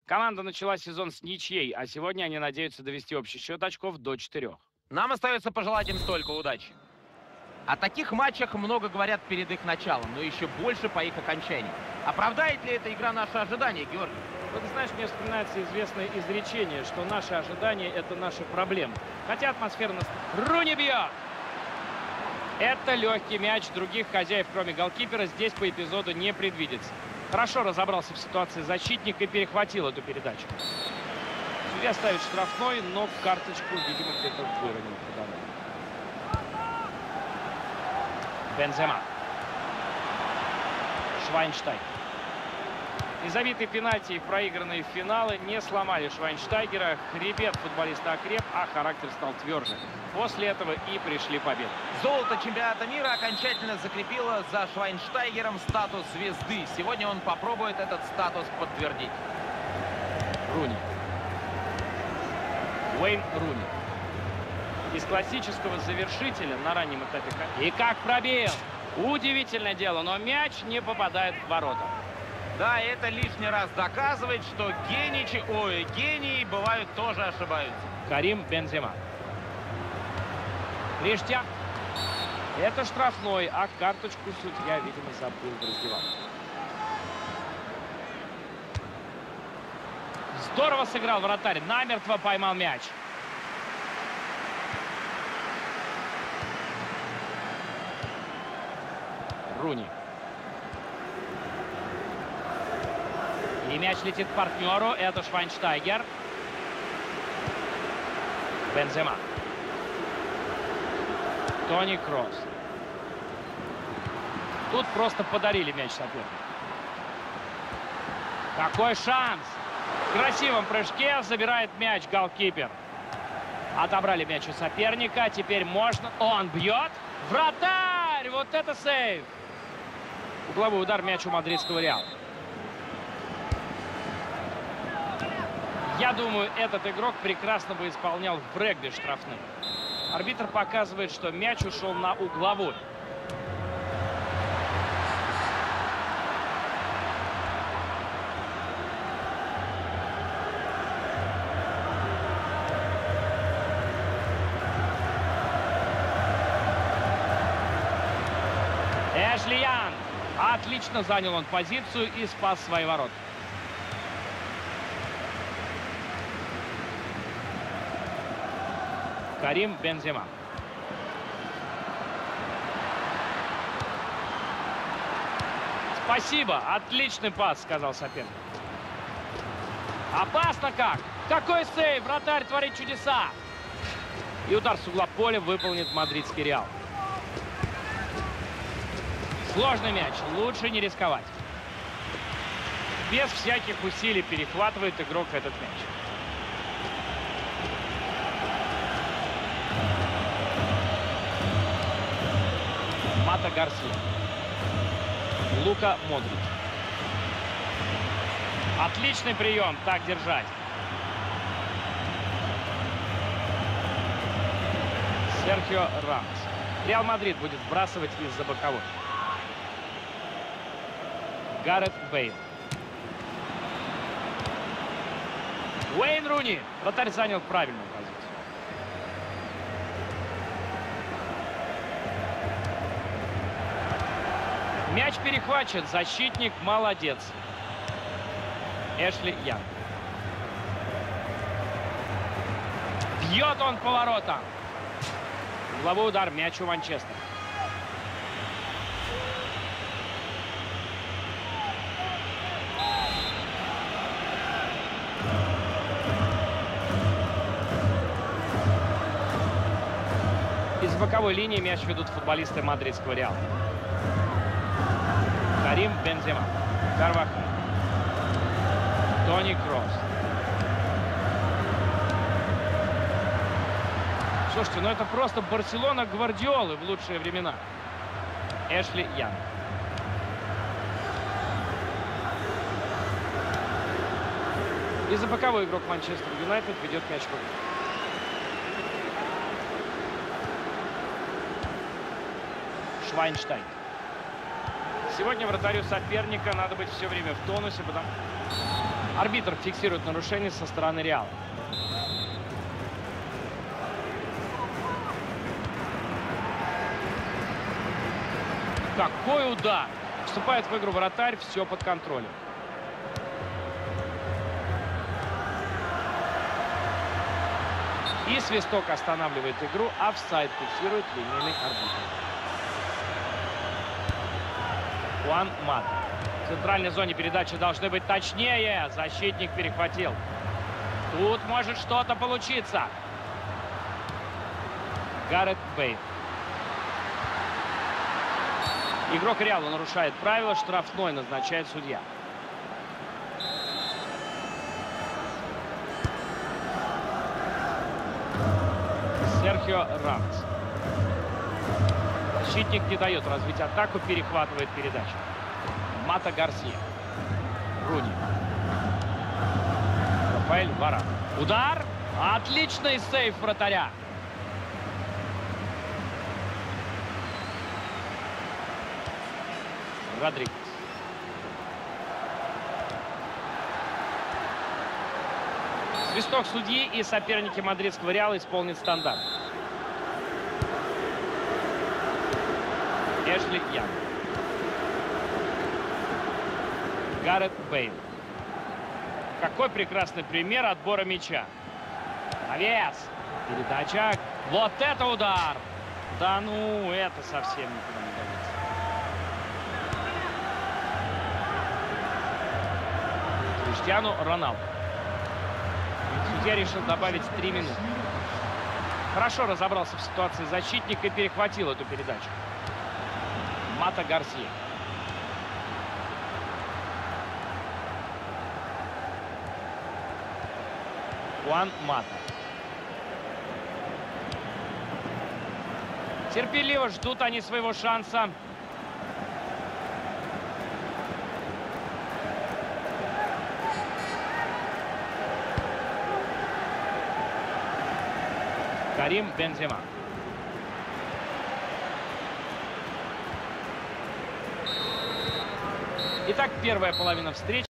Команда начала сезон с ничьей, а сегодня они надеются довести общий счет очков до 4. Нам остается пожелать им столько удачи. О таких матчах много говорят перед их началом, но еще больше по их окончании. Оправдает ли эта игра наши ожидания, Георгий? Вот, знаешь, мне вспоминается известное изречение, что наши ожидания – это наши проблемы. Хотя атмосфера... Руни бьет! Это легкий мяч. Других хозяев, кроме голкипера, здесь по эпизоду не предвидится. Хорошо разобрался в ситуации защитник и перехватил эту передачу. Судья ставит штрафной, но карточку, видимо, где-то выронил. Бензема. Швайнштайгер. Незабитые пенальти и проигранные финалы не сломали Швайнштайгера. Хребет футболиста окреп, а характер стал тверже. После этого и пришли победы. Золото чемпионата мира окончательно закрепило за Швайнштайгером статус звезды. Сегодня он попробует этот статус подтвердить. Руни. Уэйн Руни. Из классического завершителя на раннем этапе. И как пробил! Удивительное дело, но мяч не попадает в ворота. Да, это лишний раз доказывает, что гении бывают тоже ошибаются. Карим Бензема. Приштяг. Это штрафной, а карточку судья, видимо, забыл в раздевалке. Здорово сыграл вратарь, намертво поймал мяч. Руни. И мяч летит к партнеру. Это Швайнштайгер. Бензема. Тони Кросс. Тут просто подарили мяч сопернику. Какой шанс! В красивом прыжке забирает мяч голкипер. Отобрали мяч у соперника. Теперь можно... Он бьет. Вратарь! Вот это сейв! Угловой удар, мяч у мадридского Реала. Я думаю, этот игрок прекрасно бы исполнял в регби штрафные. Арбитр показывает, что мяч ушел на угловой. Эшли Янг. Отлично занял он позицию и спас свои ворота. Карим Бензема. Спасибо. Отличный пас, сказал соперник. Опасно как. Какой сейв. Вратарь творит чудеса. И удар с угла поля выполнит мадридский Реал. Сложный мяч. Лучше не рисковать. Без всяких усилий перехватывает игрок этот мяч. Мата Гарсия. Лука Модрич. Отличный прием. Так держать. Серхио Рамос. Реал Мадрид будет сбрасывать из-за боковой. Гарет Бейл. Уэйн Руни. Вратарь занял правильную позицию. Мяч перехвачен. Защитник молодец. Эшли Янг. Бьет он по воротам. Угловой удар. Мяч у Манчестера. Из боковой линии мяч ведут футболисты мадридского Реала. Карим Бензема. Карвахаль. Тони Кросс. Слушайте, ну это просто Барселона Гвардиолы в лучшие времена. Эшли Янг. Из-за боковой игрок Манчестер Юнайтед ведет мяч в руку. Швайнштайгер. Сегодня вратарю соперника надо быть все время в тонусе, потому... Арбитр фиксирует нарушение со стороны Реала. Какой удар! Вступает в игру вратарь, все под контролем. И свисток останавливает игру, офсайд фиксирует линейный арбитр. Хуан Мата. В центральной зоне передачи должны быть точнее. Защитник перехватил. Тут может что-то получиться. Гарет Бейл. Игрок Реала нарушает правила. Штрафной назначает судья. Серхио Рамос. Защитник не дает развить атаку, перехватывает передачу. Мата Гарсия. Руни. Рафаэль Варан. Удар. Отличный сейв вратаря. Родригес. Свисток судьи, и соперники мадридского Реала исполнят стандарт. Эшли Янг. Гарет Бейл. Какой прекрасный пример отбора мяча. Навес. Передача. Вот это удар! Да ну, это совсем никуда не годится. Криштиану Роналду. Судья решил добавить 3 минуты. Хорошо разобрался в ситуации защитник и перехватил эту передачу. Мата Гарсия. Хуан Мата. Терпеливо ждут они своего шанса. Карим Бензема. Итак, первая половина встречи.